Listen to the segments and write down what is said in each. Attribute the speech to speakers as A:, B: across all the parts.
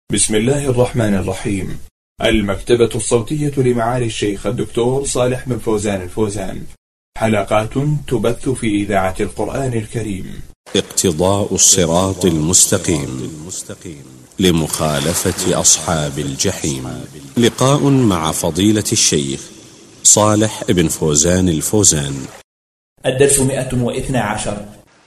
A: بسم الله الرحمن الرحيم. المكتبة الصوتية لمعالي الشيخ الدكتور صالح بن فوزان الفوزان. حلقات تبث في إذاعة القرآن الكريم.
B: اقتضاء الصراط المستقيم لمخالفة أصحاب الجحيم. لقاء مع فضيلة الشيخ صالح بن فوزان الفوزان.
C: الدرس 112.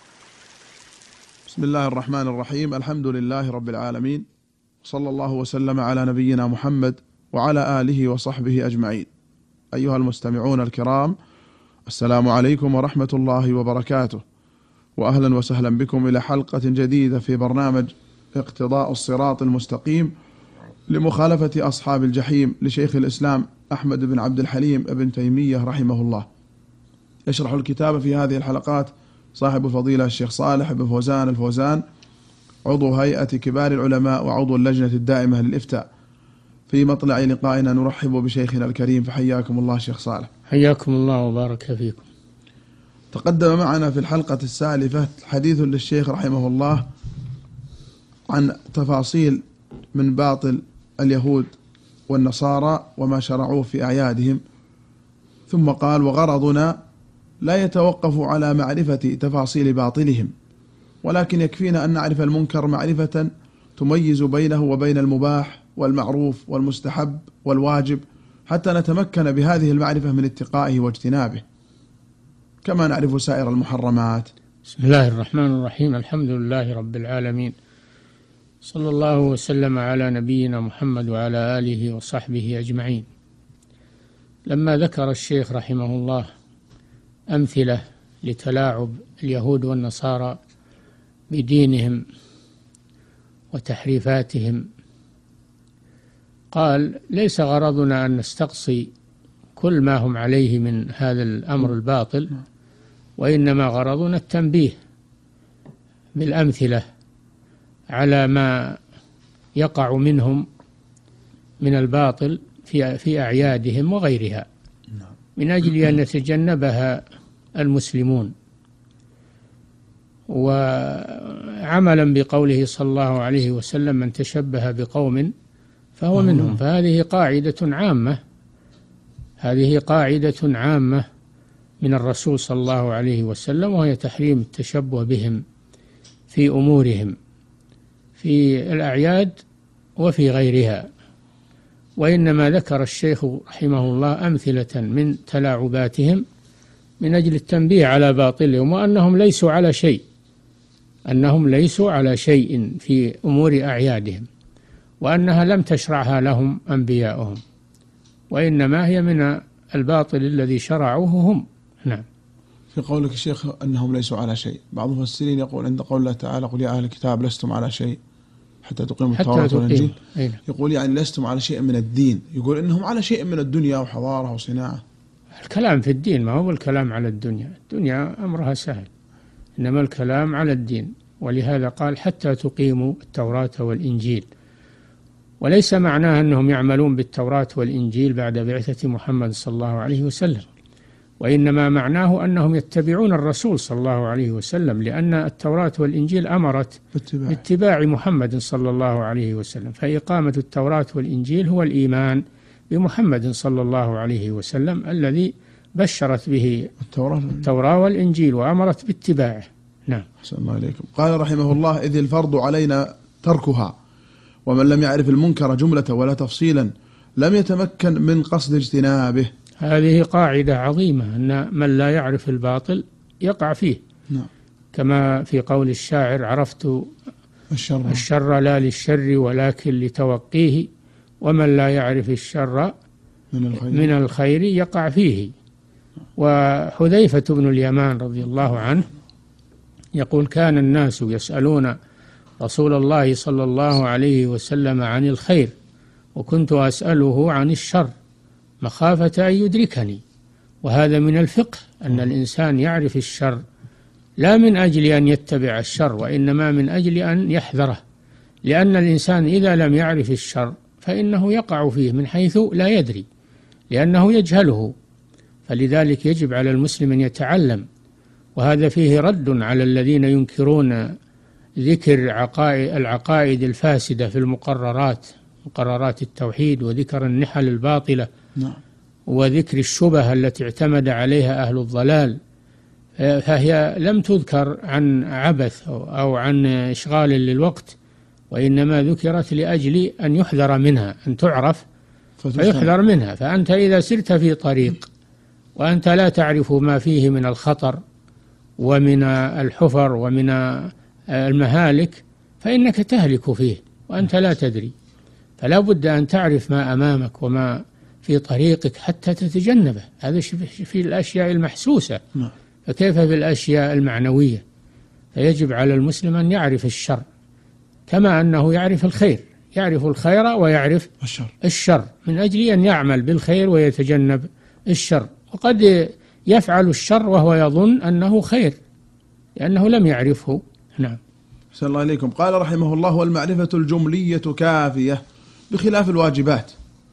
D: بسم الله الرحمن الرحيم. الحمد لله رب العالمين، صلى الله وسلم على نبينا محمد وعلى آله وصحبه أجمعين. أيها المستمعون الكرام، السلام عليكم ورحمة الله وبركاته، وأهلا وسهلا بكم إلى حلقة جديدة في برنامج اقتضاء الصراط المستقيم لمخالفة أصحاب الجحيم لشيخ الإسلام أحمد بن عبد الحليم ابن تيمية رحمه الله. يشرح الكتاب في هذه الحلقات صاحب الفضيلة الشيخ صالح بن فوزان الفوزان، عضو هيئة كبار العلماء وعضو اللجنة الدائمة للإفتاء. في مطلع لقائنا نرحب بشيخنا الكريم، فحياكم الله شيخ صالح.
E: حياكم الله وبارك فيكم.
D: تقدم معنا في الحلقة السالفة حديث للشيخ رحمه الله عن تفاصيل من باطل اليهود والنصارى وما شرعوه في أعيادهم، ثم قال: وغرضنا لا يتوقف على معرفة تفاصيل باطلهم، ولكن يكفينا أن نعرف المنكر معرفة تميز بينه وبين المباح والمعروف والمستحب والواجب، حتى نتمكن بهذه المعرفة من اتقائه واجتنابه، كما نعرف سائر المحرمات.
E: بسم الله الرحمن الرحيم. الحمد لله رب العالمين، صلى الله وسلم على نبينا محمد وعلى آله وصحبه أجمعين. لما ذكر الشيخ رحمه الله أمثلة لتلاعب اليهود والنصارى بدينهم وتحريفاتهم، قال: ليس غرضنا أن نستقصي كل ما هم عليه من هذا الأمر الباطل، وإنما غرضنا التنبيه بالأمثلة على ما يقع منهم من الباطل في أعيادهم وغيرها، من أجل أن يتجنبها المسلمون، وعملا بقوله صلى الله عليه وسلم: من تشبه بقوم فهو منهم. فهذه قاعدة عامة، هذه قاعدة عامة من الرسول صلى الله عليه وسلم، وهي تحريم التشبه بهم في أمورهم في الأعياد وفي غيرها. وإنما ذكر الشيخ رحمه الله أمثلة من تلاعباتهم من أجل التنبيه على باطلهم، وأنهم ليسوا على شيء، أنهم ليسوا على شيء في أمور أعيادهم، وأنها لم تشرعها لهم أنبياؤهم، وإنما هي من الباطل الذي شرعوه هم. نعم.
D: في قولك الشيخ أنهم ليسوا على شيء، بعض المفسرين يقول عند قول الله تعالى: قل يا أهل الكتاب لستم على شيء حتى تقيموا التوراة والإنجيل، يقول يعني لستم على شيء من الدين، يقول إنهم على شيء من الدنيا وحضارة وصناعة.
E: الكلام في الدين ما هو الكلام على الدنيا، الدنيا أمرها سهل، إنما الكلام على الدين. ولهذا قال: حتى تقيموا التوراة والإنجيل. وليس معناه أنهم يعملون بالتوراة والإنجيل بعد بعثة محمد صلى الله عليه وسلم، وإنما معناه أنهم يتبعون الرسول صلى الله عليه وسلم، لأن التوراة والإنجيل أمرت باتباع محمد صلى الله عليه وسلم، فإقامة التوراة والإنجيل هو الإيمان بمحمد صلى الله عليه وسلم الذي بشرت به التوراة والإنجيل وأمرت باتباعه. نعم.
D: أحسن الله عليكم. قال رحمه الله: إذ الفرض علينا تركها، ومن لم يعرف المنكر جملة ولا تفصيلا لم يتمكن من قصد اجتنابه.
E: هذه قاعدة عظيمة، أن من لا يعرف الباطل يقع فيه.
D: نعم.
E: كما في قول الشاعر: عرفت الشر لا للشر ولكن لتوقيه، ومن لا يعرف الشر من الخير يقع فيه. وحذيفة بن اليمان رضي الله عنه يقول: كان الناس يسألون رسول الله صلى الله عليه وسلم عن الخير، وكنت أسأله عن الشر مخافة أن يدركني. وهذا من الفقه، أن الإنسان يعرف الشر لا من أجل أن يتبع الشر، وإنما من أجل أن يحذره، لأن الإنسان إذا لم يعرف الشر فإنه يقع فيه من حيث لا يدري، لأنه يجهله. فلذلك يجب على المسلم أن يتعلم، وهذا فيه رد على الذين ينكرون ذكر العقائد الفاسدة في مقررات التوحيد، وذكر النحل الباطلة، وذكر الشبه التي اعتمد عليها أهل الضلال، فهي لم تذكر عن عبث أو عن إشغال للوقت، وإنما ذكرت لأجل أن يحذر منها، أن تعرف فيحذر منها. فأنت إذا سرت في طريق وأنت لا تعرف ما فيه من الخطر ومن الحفر ومن المهالك فإنك تهلك فيه وأنت لا تدري. فلا بد أن تعرف ما أمامك وما في طريقك حتى تتجنبه. هذا في الأشياء المحسوسة، فكيف في الأشياء المعنوية؟ فيجب على المسلم أن يعرف الشر كما أنه يعرف الخير، يعرف الخير ويعرف الشر من أجل أن يعمل بالخير ويتجنب الشر. وقد يفعل الشر وهو يظن أنه خير لأنه لم يعرفه. نعم.
D: أحسن الله إليكم. قال رحمه الله: والمعرفة الجملية كافية بخلاف الواجبات.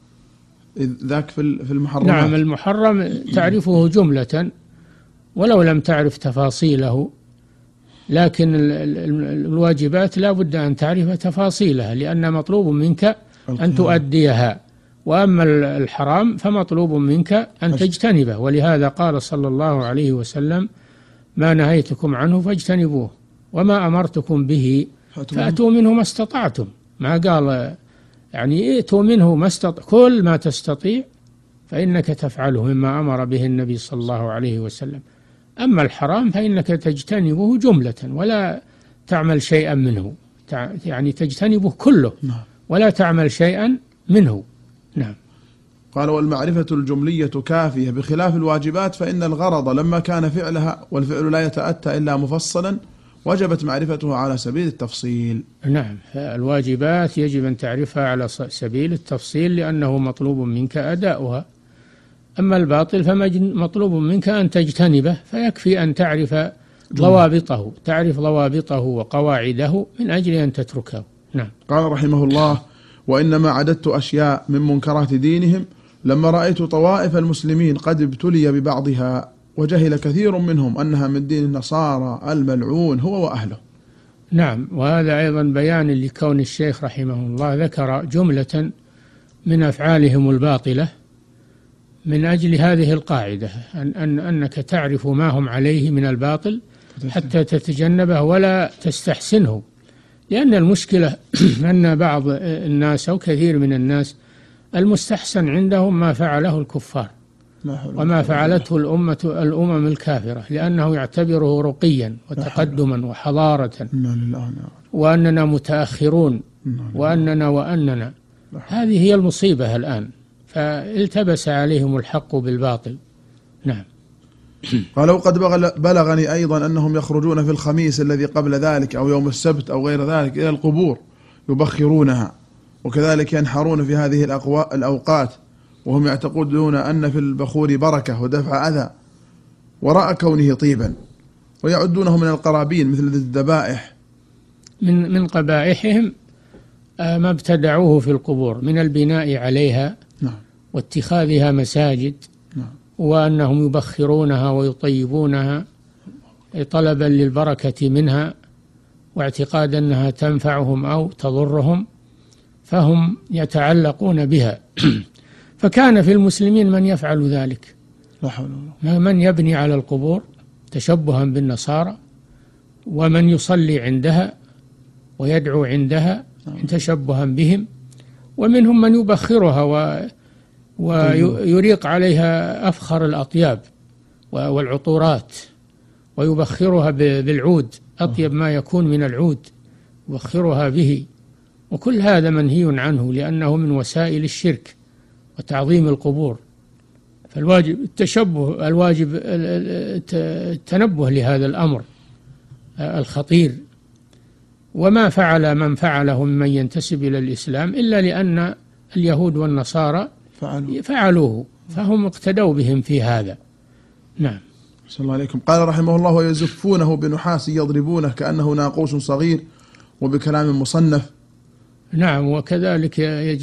D: ذاك في المحرمات.
E: نعم، المحرم تعرفه جملة ولو لم تعرف تفاصيله، لكن الواجبات لا بد أن تعرف تفاصيلها لأن مطلوب منك أن تؤديها، وأما الحرام فمطلوب منك أن تجتنبه. ولهذا قال صلى الله عليه وسلم: ما نهيتكم عنه فاجتنبوه وما أمرتكم به فأتوا منه ما استطعتم. ما قال يعني ائتوا منه ما كل ما تستطيع فإنك تفعله مما أمر به النبي صلى الله عليه وسلم. أما الحرام فإنك تجتنبه جملة ولا تعمل شيئا منه، يعني تجتنبه كله ولا تعمل شيئا منه. نعم.
D: قال: والمعرفة الجملية كافية بخلاف الواجبات، فإن الغرض لما كان فعلها والفعل لا يتأتى إلا مفصلا وجبت معرفته على سبيل التفصيل.
E: نعم، الواجبات يجب أن تعرفها على سبيل التفصيل لأنه مطلوب منك أداؤها. أما الباطل فمطلوب منك أن تجتنبه، فيكفي أن تعرف ضوابطه وقواعده من أجل أن تتركه. نعم.
D: قال رحمه الله: وإنما عددت أشياء من منكرات دينهم لما رأيت طوائف المسلمين قد ابتلي ببعضها وجهل كثير منهم أنها من دين النصارى الملعون هو وأهله.
E: نعم، وهذا أيضا بيان لكون الشيخ رحمه الله ذكر جملة من أفعالهم الباطلة من أجل هذه القاعدة، أنك تعرف ما هم عليه من الباطل حتى تتجنبه ولا تستحسنه. لأن المشكلة أن بعض الناس أو كثير من الناس المستحسن عندهم ما فعله الكفار وما فعلته الأمم الكافرة، لأنه يعتبره رقيا وتقدما وحضارة، وأننا متأخرون وأننا هذه هي المصيبة الآن، فالتبس عليهم الحق بالباطل. نعم.
D: قالوا: قد بلغني أيضا أنهم يخرجون في الخميس الذي قبل ذلك أو يوم السبت أو غير ذلك إلى القبور يبخرونها، وكذلك ينحرون في هذه الأوقات وهم يعتقدون أن في البخور بركة ودفع أذى وراء كونه طيبا، ويعدونه من القرابين مثل الذبائح.
E: من قبائحهم ما ابتدعوه في القبور من البناء عليها واتخاذها مساجد، وأنهم يبخرونها ويطيبونها طلبا للبركة منها واعتقادا أنها تنفعهم أو تضرهم، فهم يتعلقون بها. فكان في المسلمين من يفعل ذلك، من يبني على القبور تشبها بالنصارى، ومن يصلي عندها ويدعو عندها تشبها بهم، ومنهم من يبخرها ويريق عليها أفخر الأطياب والعطورات، ويبخرها بالعود، أطيب ما يكون من العود يبخرها به. وكل هذا منهي عنه لأنه من وسائل الشرك وتعظيم القبور. فالواجب التنبه لهذا الأمر الخطير. وما فعل من فعله ممن ينتسب إلى الإسلام إلا لأن اليهود والنصارى فعلوه، فهم اقتدوا بهم في هذا. نعم.
D: صلى الله عليكم. قال رحمه الله: ويزفونه بنحاس يضربونه كأنه ناقوس صغير وبكلام مصنف.
E: نعم، وكذلك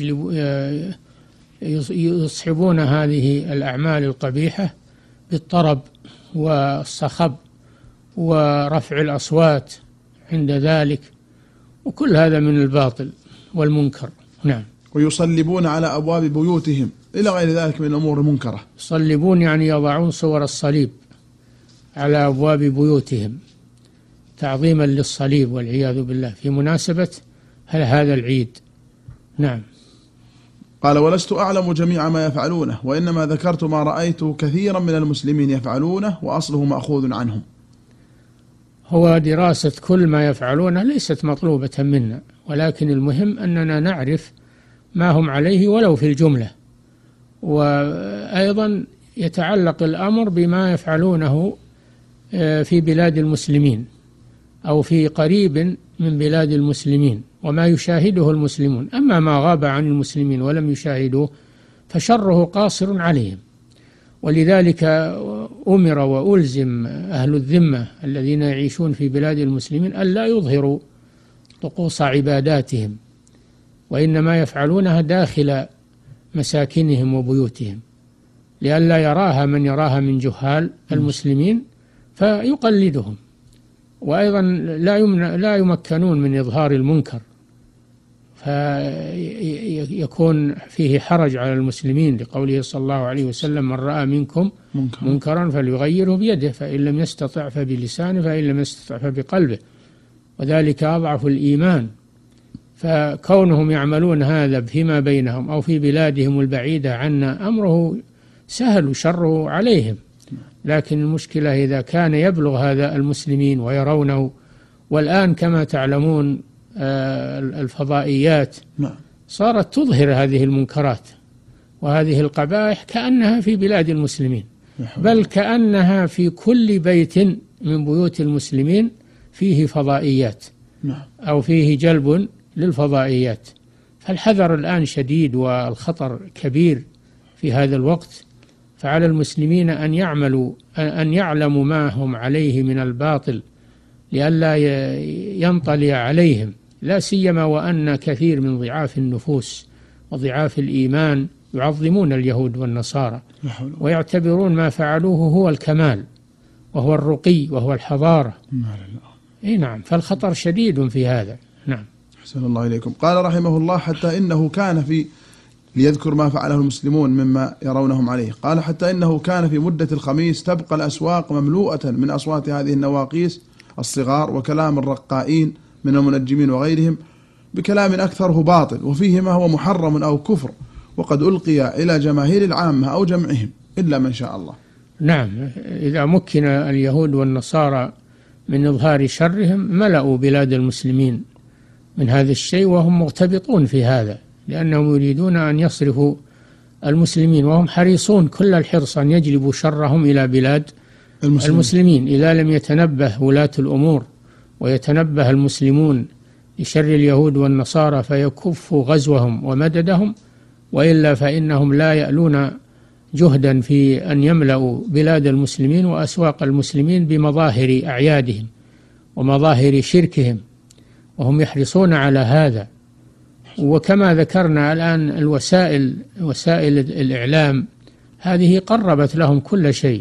E: يصحبون هذه الأعمال القبيحة بالطرب والصخب ورفع الأصوات عند ذلك، وكل هذا من الباطل والمنكر. نعم.
D: ويصلبون على أبواب بيوتهم إلى غير ذلك من الأمور المنكرة.
E: يصلبون يعني يضعون صور الصليب على أبواب بيوتهم تعظيما للصليب والعياذ بالله في مناسبة هذا العيد. نعم.
D: قال: ولست أعلم جميع ما يفعلونه، وإنما ذكرت ما رأيت كثيرا من المسلمين يفعلونه وأصله مأخوذ عنهم.
E: هو دراسة كل ما يفعلونه ليست مطلوبة منا، ولكن المهم أننا نعرف ما هم عليه ولو في الجملة. وأيضا يتعلق الأمر بما يفعلونه في بلاد المسلمين أو في قريب من بلاد المسلمين وما يشاهده المسلمون. أما ما غاب عن المسلمين ولم يشاهدوه فشره قاصر عليهم. ولذلك أمر وألزم أهل الذمة الذين يعيشون في بلاد المسلمين ألا يظهروا طقوس عباداتهم، وإنما يفعلونها داخل مساكنهم وبيوتهم لئلا يراها من يراها من جهال المسلمين فيقلدهم. وأيضا لا يمكنون من إظهار المنكر، فيكون فيه حرج على المسلمين لقوله صلى الله عليه وسلم: من رأى منكم منكرا فليغيره بيده، فإن لم يستطع فبلسانه، فإن لم يستطع فبقلبه، وذلك أضعف الإيمان. فكونهم يعملون هذا فيما بينهم أو في بلادهم البعيدة عنا أمره سهل وشره عليهم، لكن المشكلة إذا كان يبلغ هذا المسلمين ويرونه. والآن كما تعلمون الفضائيات صارت تظهر هذه المنكرات وهذه القبائح كأنها في بلاد المسلمين، بل كأنها في كل بيت من بيوت المسلمين فيه فضائيات أو فيه جلب للفضائيات. فالحذر الآن شديد والخطر كبير في هذا الوقت، فعلى المسلمين أن يعلموا ما هم عليه من الباطل لئلا ينطلي عليهم، لا سيما وأن كثير من ضعاف النفوس وضعاف الإيمان يعظمون اليهود والنصارى ويعتبرون ما فعلوه هو الكمال وهو الرقي وهو الحضارة. نعم، فالخطر شديد في هذا. نعم.
D: أحسن الله إليكم. قال رحمه الله: حتى إنه كان في ليذكر ما فعله المسلمون مما يرونهم عليه. قال: حتى إنه كان في مدة الخميس تبقى الأسواق مملوءة من أصوات هذه النواقيس الصغار وكلام الرقائين من المنجمين وغيرهم بكلام أكثره باطل وفيه ما هو محرم أو كفر، وقد ألقي إلى جماهير العامة أو جمعهم إلا من شاء الله.
E: نعم، إذا مكن اليهود والنصارى من إظهار شرهم ملأوا بلاد المسلمين من هذا الشيء، وهم مغتبطون في هذا لأنهم يريدون أن يصرفوا المسلمين، وهم حريصون كل الحرص أن يجلبوا شرهم إلى بلاد المسلمين إذا لم يتنبه ولاة الأمور ويتنبه المسلمون لشر اليهود والنصارى فيكفوا غزوهم ومددهم، وإلا فإنهم لا يألون جهدا في أن يملأوا بلاد المسلمين وأسواق المسلمين بمظاهر أعيادهم ومظاهر شركهم، وهم يحرصون على هذا. وكما ذكرنا الآن وسائل الإعلام هذه قربت لهم كل شيء،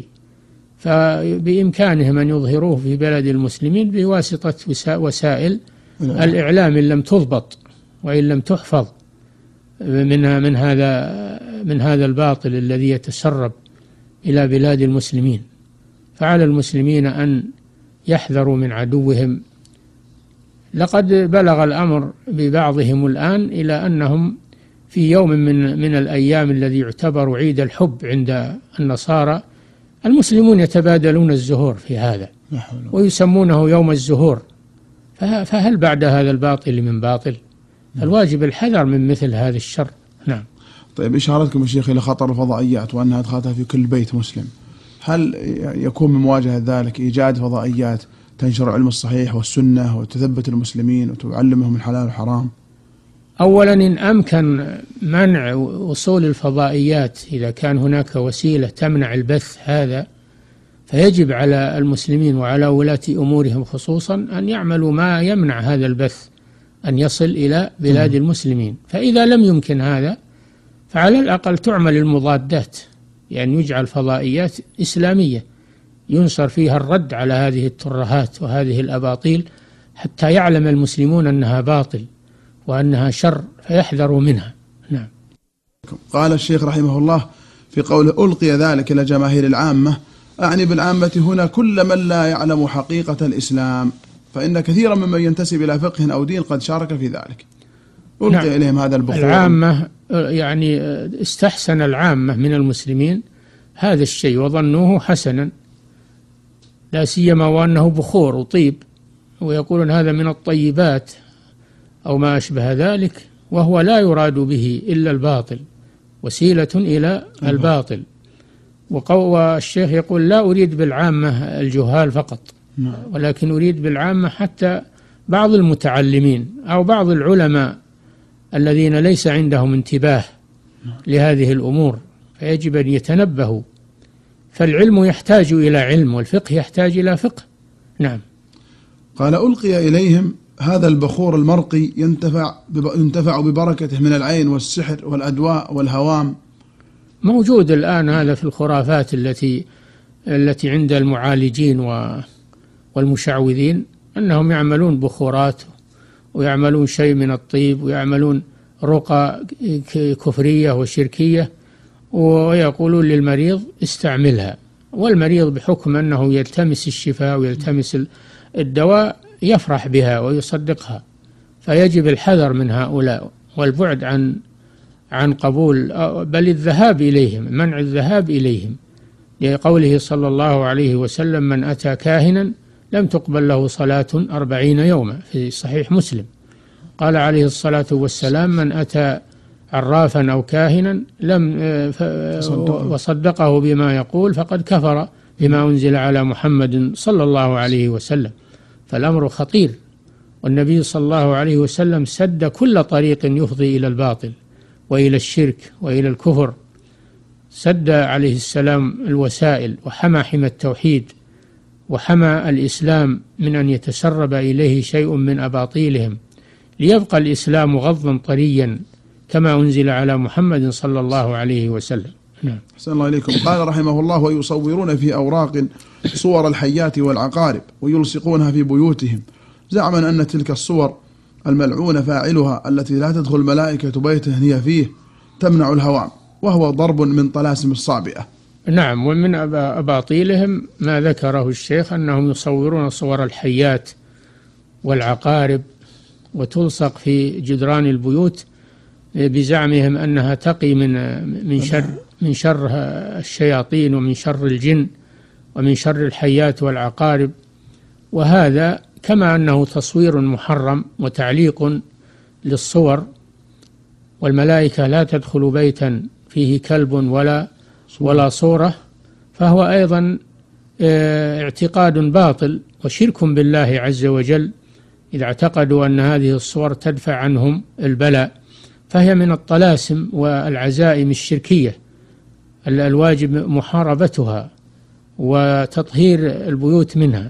E: فبإمكانهم أن يظهروه في بلد المسلمين بواسطة وسائل الإعلام إن لم تضبط وإن لم تحفظ من هذا الباطل الذي يتسرب إلى بلاد المسلمين. فعلى المسلمين أن يحذروا من عدوهم. لقد بلغ الأمر ببعضهم الآن إلى أنهم في يوم من الأيام الذي يعتبر عيد الحب عند النصارى المسلمون يتبادلون الزهور في هذا ويسمونه يوم الزهور. فهل بعد هذا الباطل من باطل؟ الواجب الحذر من مثل هذا الشر. نعم.
D: طيب، إشارتكم يا شيخ إلى خطر الفضائيات وأنها أدخلتها في كل بيت مسلم، هل يكون من مواجهة ذلك إيجاد فضائيات تنشر علم الصحيح والسنة وتثبت المسلمين وتعلمهم الحلال والحرام؟
E: أولا، إن أمكن منع وصول الفضائيات، إذا كان هناك وسيلة تمنع البث هذا، فيجب على المسلمين وعلى ولاة أمورهم خصوصا أن يعملوا ما يمنع هذا البث أن يصل إلى بلاد المسلمين. فإذا لم يمكن هذا فعلى الأقل تعمل المضادات، يعني يجعل فضائيات إسلامية ينصر فيها الرد على هذه الترهات وهذه الأباطيل حتى يعلم المسلمون أنها باطل وأنها شر فيحذروا منها. نعم.
D: قال الشيخ رحمه الله في قوله ألقي ذلك إلى جماهير العامة، أعني بالعامة هنا كل من لا يعلم حقيقة الإسلام، فإن كثيرا ممن ينتسب إلى فقه أو دين قد شارك في ذلك. ألقي نعم. إليهم هذا البخور.
E: العامة يعني استحسن العامة من المسلمين هذا الشيء وظنوه حسنا، لا سيما وأنه بخور وطيب، ويقولون هذا من الطيبات أو ما أشبه ذلك، وهو لا يراد به إلا الباطل، وسيلة إلى الباطل. والشيخ يقول لا أريد بالعامة الجهال فقط، ولكن أريد بالعامة حتى بعض المتعلمين أو بعض العلماء الذين ليس عندهم انتباه لهذه الأمور، فيجب أن يتنبهوا، فالعلم يحتاج إلى علم والفقه يحتاج إلى فقه. نعم.
D: قال ألقي إليهم هذا البخور المرقي ينتفع ببركته من العين والسحر والأدواء والهوام.
E: موجود الآن هذا في الخرافات التي عند المعالجين والمشعوذين، أنهم يعملون بخورات ويعملون شيء من الطيب ويعملون رقى كفرية وشركية، ويقولون للمريض استعملها، والمريض بحكم أنه يلتمس الشفاء ويلتمس الدواء يفرح بها ويصدقها. فيجب الحذر من هؤلاء والبعد عن قبول، بل الذهاب إليهم، منع الذهاب إليهم، لقوله صلى الله عليه وسلم: من أتى كاهنا لم تقبل له صلاة 40 يوما، في صحيح مسلم. قال عليه الصلاة والسلام: من أتى عرافا أو كاهنا وصدقه بما يقول فقد كفر بما أنزل على محمد صلى الله عليه وسلم. فالأمر خطير، والنبي صلى الله عليه وسلم سد كل طريق يفضي إلى الباطل وإلى الشرك وإلى الكفر، سد عليه السلام الوسائل وحمى حمى التوحيد وحمى الإسلام من أن يتسرب إليه شيء من أباطيلهم، ليبقى الإسلام غضا طريا كما أنزل على محمد صلى الله عليه وسلم. نعم.
D: أحسن الله إليكم. قال رحمه الله: ويصورون في أوراق صور الحيات والعقارب ويلصقونها في بيوتهم، زعما أن تلك الصور الملعون فاعلها التي لا تدخل ملائكة بيته هي فيه تمنع الهوام، وهو ضرب من طلاسم الصابئة.
E: نعم. ومن أباطيلهم ما ذكره الشيخ أنهم يصورون صور الحيات والعقارب وتلصق في جدران البيوت بزعمهم أنها تقي من شر الشياطين ومن شر الجن ومن شر الحيات والعقارب. وهذا كما أنه تصوير محرم وتعليق للصور، والملائكة لا تدخل بيتا فيه كلب ولا صورة، فهو أيضا اعتقاد باطل وشرك بالله عز وجل إذا اعتقدوا أن هذه الصور تدفع عنهم البلاء، فهي من الطلاسم والعزائم الشركية الواجب محاربتها وتطهير البيوت منها.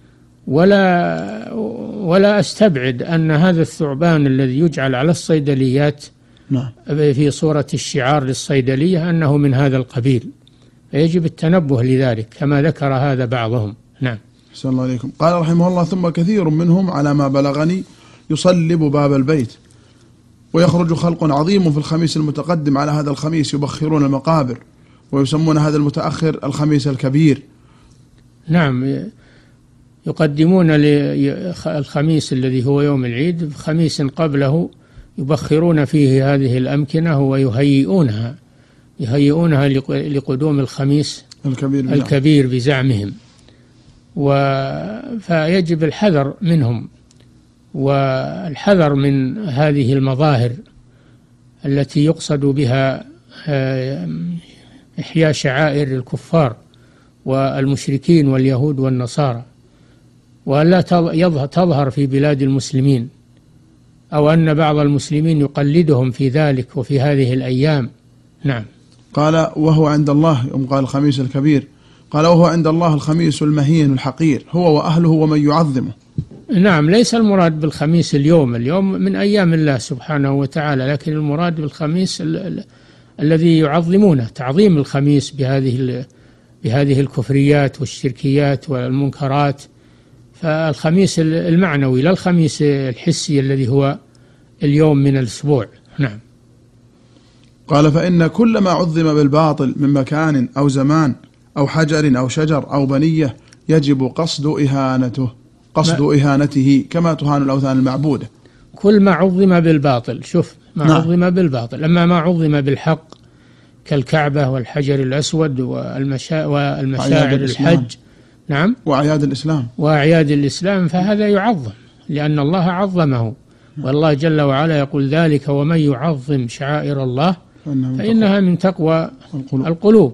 E: ولا أستبعد أن هذا الثعبان الذي يجعل على الصيدليات في صورة الشعار للصيدلية أنه من هذا القبيل، فيجب التنبه لذلك كما ذكر هذا بعضهم. نعم.
D: أحسن الله عليكم. قال رحمه الله: ثم كثير منهم على ما بلغني يصلب باب البيت، ويخرج خلق عظيم في الخميس المتقدم على هذا الخميس يبخرون المقابر، ويسمون هذا المتأخر الخميس الكبير.
E: نعم، يقدمون الخميس الذي هو يوم العيد خميس قبله يبخرون فيه هذه الأمكنة ويهيئونها لقدوم الخميس الكبير بزعمهم، فيجب الحذر منهم والحذر من هذه المظاهر التي يقصد بها إحياء شعائر الكفار والمشركين واليهود والنصارى، ولا تظهر في بلاد المسلمين، أو أن بعض المسلمين يقلدهم في ذلك وفي هذه الأيام. نعم.
D: قال: وهو عند الله، يوم قال الخميس الكبير، قال: وهو عند الله الخميس المهين الحقير، هو وأهله ومن يعظمه.
E: نعم، ليس المراد بالخميس اليوم من أيام الله سبحانه وتعالى، لكن المراد بالخميس الذي يعظمونه، تعظيم الخميس بهذه الكفريات والشركيات والمنكرات، فالخميس المعنوي لا الخميس الحسي الذي هو اليوم من الأسبوع. نعم.
D: قال: فإن كل ما عظم بالباطل من مكان أو زمان أو حجر أو شجر أو بنية يجب قصد إهانته كما تهان الأوثان المعبودة.
E: كل ما عظم بالباطل، شوف ما عظم بالباطل، أما ما عظم بالحق كالكعبة والحجر الأسود والمشاعر الحج. نعم. وأعياد الإسلام فهذا يعظم لأن الله عظمه، والله جل وعلا يقول: ذلك ومن يعظم شعائر الله فإنها من تقوى القلوب،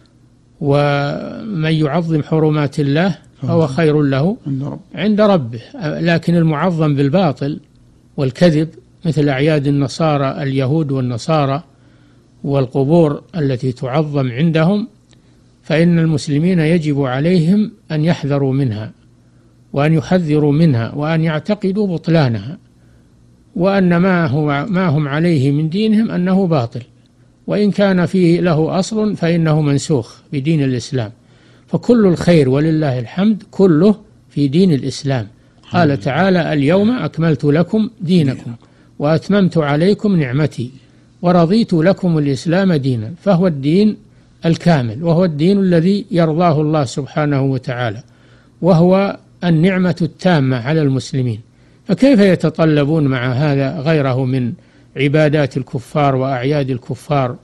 E: ومن يعظم حرمات الله فهو خير له عند ربه. لكن المعظم بالباطل والكذب مثل أعياد النصارى، اليهود والنصارى، والقبور التي تعظم عندهم، فإن المسلمين يجب عليهم أن يحذروا منها وأن يحذروا منها وأن يعتقدوا بطلانها، وأن ما هم عليه من دينهم أنه باطل، وإن كان فيه له أصل فإنه منسوخ بدين الإسلام. فكل الخير ولله الحمد كله في دين الإسلام. قال تعالى: اليوم أكملت لكم دينكم وأتممت عليكم نعمتي ورضيت لكم الإسلام دينا. فهو الدين الكامل، وهو الدين الذي يرضاه الله سبحانه وتعالى، وهو النعمة التامة على المسلمين. فكيف يتطلبون مع هذا غيره من عبادات الكفار وأعياد الكفار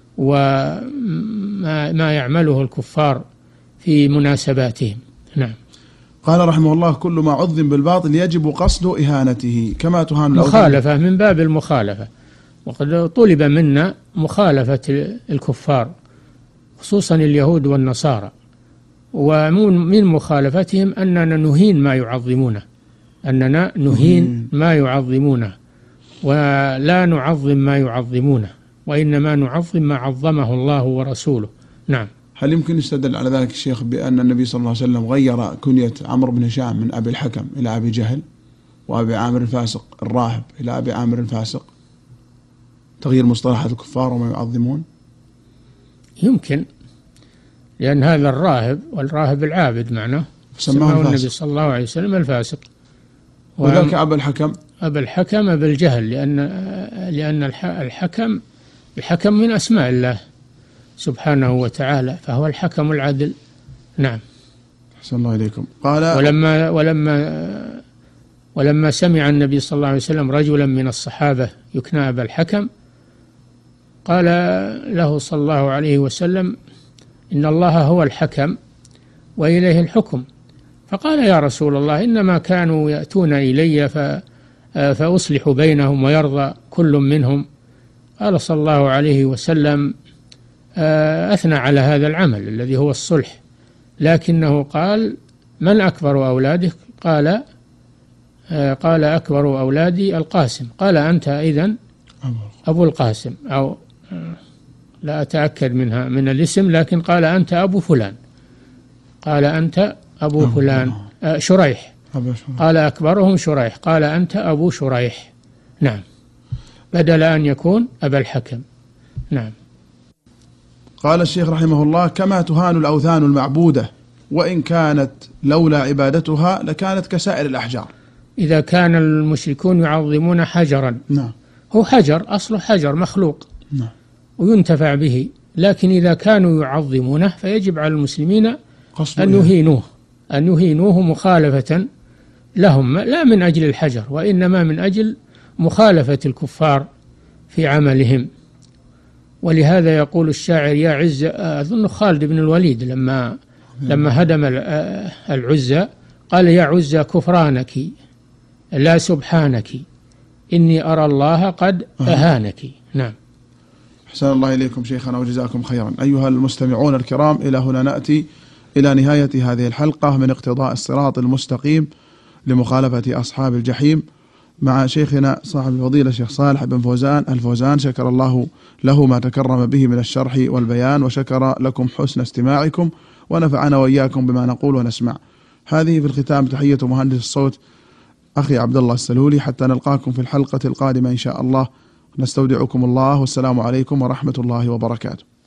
E: وما يعمله الكفار في مناسباتهم؟ نعم.
D: قال رحمه الله: كل ما عظم بالباطل يجب قصد إهانته كما تهان
E: مخالفة من باب المخالفة، وقد طلب منا مخالفة الكفار خصوصا اليهود والنصارى، ومن مخالفتهم أننا نهين ما يعظمونه، ولا نعظم ما يعظمونه، وإنما نعظم ما عظمه الله ورسوله. نعم.
D: هل يمكن يستدل على ذلك الشيخ بأن النبي صلى الله عليه وسلم غير كنية عمرو بن هشام من أبي الحكم إلى أبي جهل، وأبي عامر الفاسق الراهب إلى أبي عامر الفاسق، تغيير مصطلحات الكفار وما يعظمون؟
E: يمكن، لأن هذا الراهب والراهب العابد معناه، سماه النبي صلى الله عليه وسلم الفاسق.
D: وذلك أبا الحكم
E: أبا الجهل، لأن الحكم من أسماء الله سبحانه وتعالى، فهو الحكم العدل. نعم.
D: أحسن الله إليكم. قال:
E: ولما سمع النبي صلى الله عليه وسلم رجلا من الصحابة يكنى أبا الحكم، قال له صلى الله عليه وسلم: إن الله هو الحكم وإليه الحكم. فقال: يا رسول الله، إنما كانوا يأتون إلي فأصلح بينهم ويرضى كل منهم. قال صلى الله عليه وسلم: أثنى على هذا العمل الذي هو الصلح، لكنه قال: من أكبر أولادك؟ قال: أكبر أولادي القاسم. قال: أنت إذن أبو القاسم، أو لا أتأكد من الاسم، لكن قال: أنت أبو فلان. قال: أنت أبو فلان. شريح. قال: أكبرهم شريح. قال: أنت أبو شريح. نعم، بدل أن يكون أبا الحكم. نعم.
D: قال الشيخ رحمه الله: كما تهان الأوثان المعبودة وإن كانت لولا عبادتها لكانت كسائر الأحجار.
E: إذا كان المشركون يعظمون حجرا،
D: نعم،
E: هو حجر، أصله حجر مخلوق،
D: نعم،
E: وينتفع به، لكن إذا كانوا يعظمونه فيجب على المسلمين أن يهينوه مخالفة لهم، لا من أجل الحجر، وإنما من أجل مخالفة الكفار في عملهم. ولهذا يقول الشاعر: يا عزة، أظن خالد بن الوليد لما هدم العزة قال: يا عزة كفرانك لا سبحانك، إني أرى الله قد أهانك. نعم.
D: أحسن الله إليكم شيخنا وجزاكم خيرا. أيها المستمعون الكرام، إلى هنا نأتي إلى نهاية هذه الحلقة من اقتضاء الصراط المستقيم لمخالفة أصحاب الجحيم مع شيخنا صاحب الفضيلة الشيخ صالح بن فوزان الفوزان، شكر الله له ما تكرم به من الشرح والبيان، وشكر لكم حسن استماعكم، ونفعنا وإياكم بما نقول ونسمع. هذه في الختام تحية مهندس الصوت أخي عبد الله السلولي، حتى نلقاكم في الحلقة القادمة إن شاء الله. نستودعكم الله، والسلام عليكم ورحمة الله وبركاته.